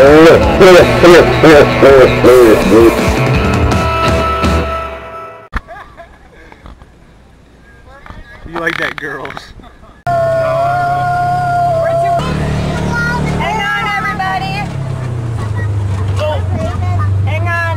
You like that, girls? Hang on, everybody. Hang on.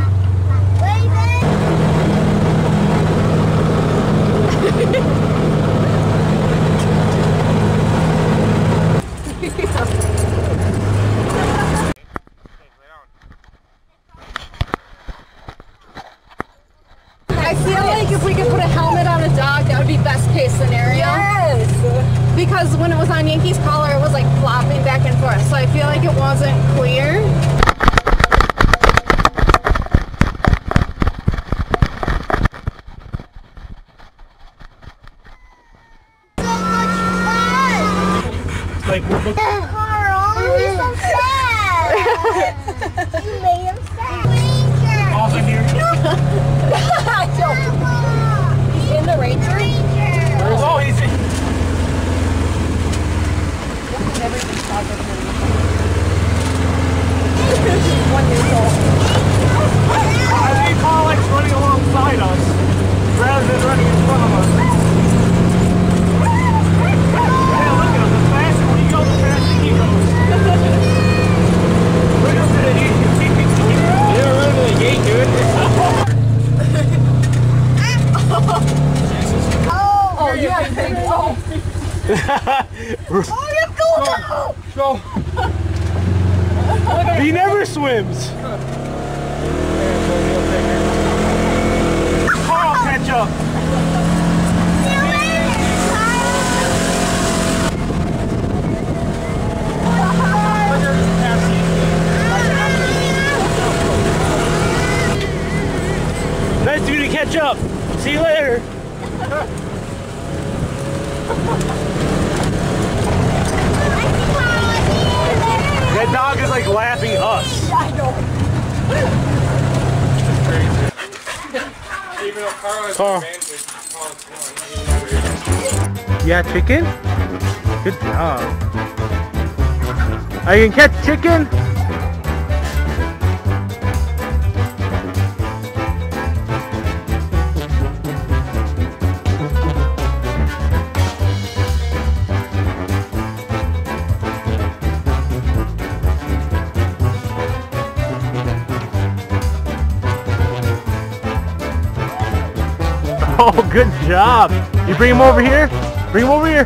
I feel like if we could put a helmet on a dog, that would be best case scenario. Yes. Because when it was on Yankee's collar, it was like flopping back and forth. So I feel like it wasn't clear. Like, Carl, you're so sad. You made him sad. also here. He's in the Ranger. Oh, he's in. He's 1 year old. I think Paul likes running alongside us rather than running in front of us. Yeah, look at him. The faster we go, the faster he goes. Look at him. You're running the gate, dude. Oh, yeah. Go. He never swims. Carl, catch up. Nice of you to catch up. See you later. That dog is like laughing at us. I know. Even though Carl has Carl. advantage, Yeah, chicken? Good job. I can catch chicken? Oh, good job. You bring him over here? Bring him over here.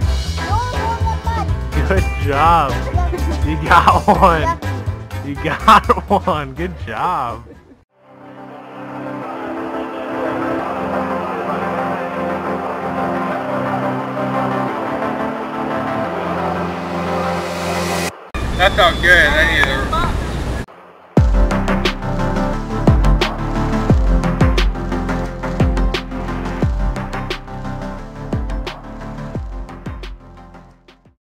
Good job. You got one. You got one. Good job. that felt good. I needed to